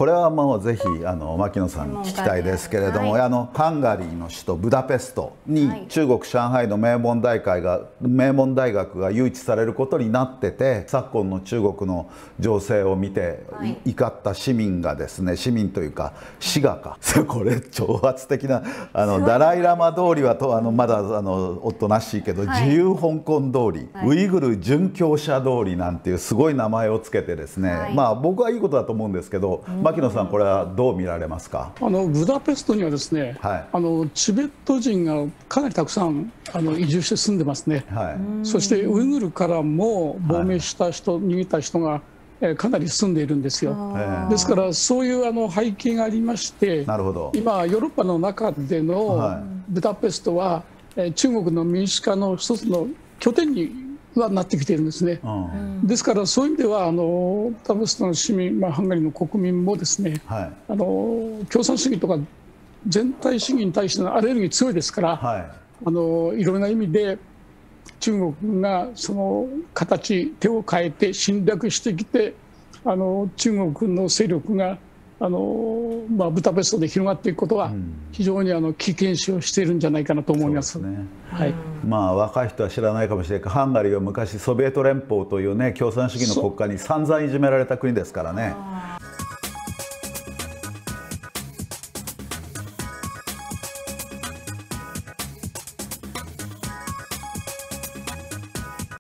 これはもうぜひ牧野さんに聞きたいですけれども、ハンガリーの首都ブダペストに中国上海の名門大学が誘致されることになってて、昨今の中国の情勢を見て怒った市民がですね、市民というか滋賀かこれ挑発的なダライラマ通りはまだおとなしいけど、自由香港通り、ウイグル殉教者通りなんていうすごい名前をつけてですね、まあ僕はいいことだと思うんですけど、牧野さんこれはどう見られますか？ ブダペストにはですね、チベット人がかなりたくさん移住して住んでますね。そしてウイグルからも亡命した人、逃げた人がかなり住んでいるんですよ。ですからそういう背景がありまして、今ヨーロッパの中でのブダペストは中国の民主化の一つの拠点にはなってきているんですね。ですからそういう意味ではブダペストの市民、ハンガリーの国民もですね、共産主義とか全体主義に対してのアレルギー強いですから、いろいろな意味で中国がその手を変えて侵略してきて、中国の勢力がブダペストで広がっていくことは非常に危険視をしているんじゃないかなと思います。 まあ若い人は知らないかもしれないけど、ハンガリーは昔ソビエト連邦というね共産主義の国家に散々いじめられた国ですからね。